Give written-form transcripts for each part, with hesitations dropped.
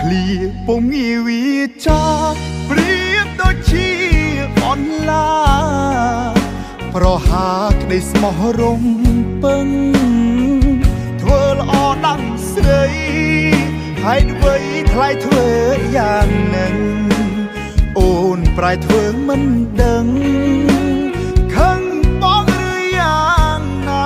ឃ្លាពុំងាយវិចារប្រៀបដូចជាអនឡាប្រហាក្តីស្មោះរំពឹងធ្វើល្អដាំងស្រីហើយអ្វីថ្លៃធ្វើយ៉ាងនឹងអូនប្រែធ្វើមិនដឹងខឹងបងឬយ៉ាងណា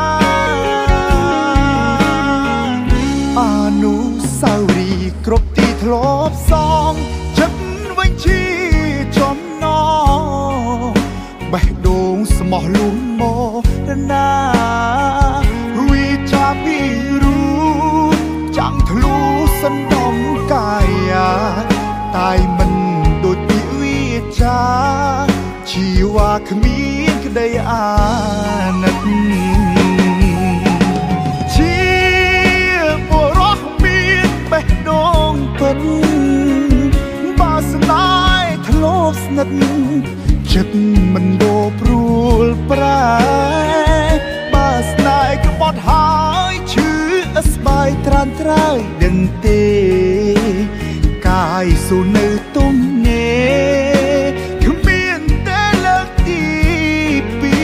អនុស្សាវរីយ៍គ្រប់ទីធ្លាប់សងចិត្តវិញជាចំណងបេះដូងស្មោះលួងមកណាវិចាពីរូចាំងធ្លុះសណ្ដំកាយាតែមិនដូចពីវិចាជីវ៉ាគ្មានក្តីអាណិតជាបុរសមានបេះដូងពិតបើស្នេហ៍ធ្លាប់ស្និទ្ធចិត្តមិនដូរព្រួលប្រែបើស្នេហ៍ក្បត់ហើយឈឺស្បែកត្រានត្រើយដឹងទេកាយសូននៅទុំនេគ្មានតែលើកទីពី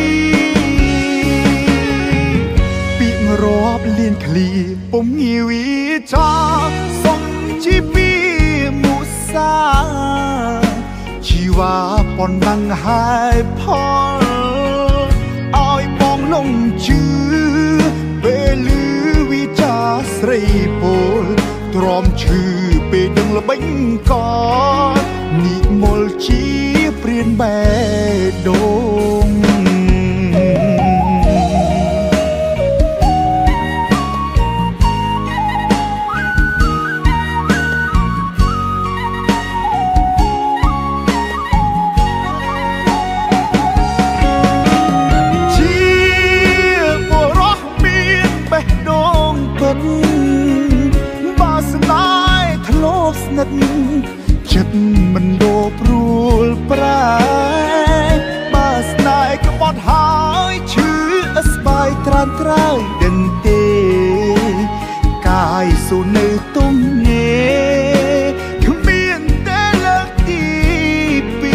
រពីរាប់លានឃ្លាពុំងាយវិចារសុំជីពីមុសាជីវ៉ាប៉ុណ្ណឹងហើយផលឲ្យបងលងជឿពេលឮវិចារស្រីពលទ្រាំឈឺពេលដឹងល្បិញកនិមលជាព្រានបេះដូងបើស្នេហ៍ធ្លាប់ស្និទ្ធចិត្តមិនដូរព្រួលប្រែបើស្នេហ៍ក្បត់ហើយឈឺស្បែកត្រានត្រើយដឹងទេកាយសូននៅទុំនេគ្មានតែលើកទីពី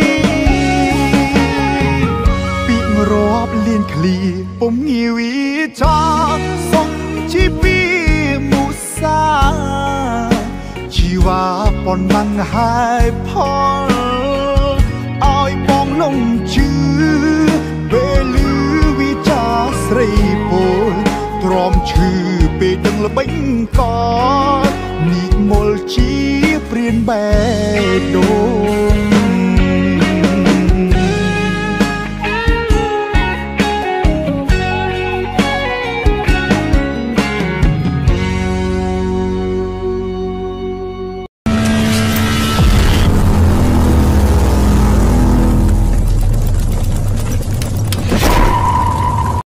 រពីរាប់លានឃ្លាពុំងាយវិចារសុំជីពីមុសាជីវ៉ាប៉ុណ្ណឹងហើយផលឲ្យបងលងជឿពេលឮវិចារស្រីពលទ្រាំឈឺពេលដឹងល្បិញកនិមលជាព្រានបេះដូង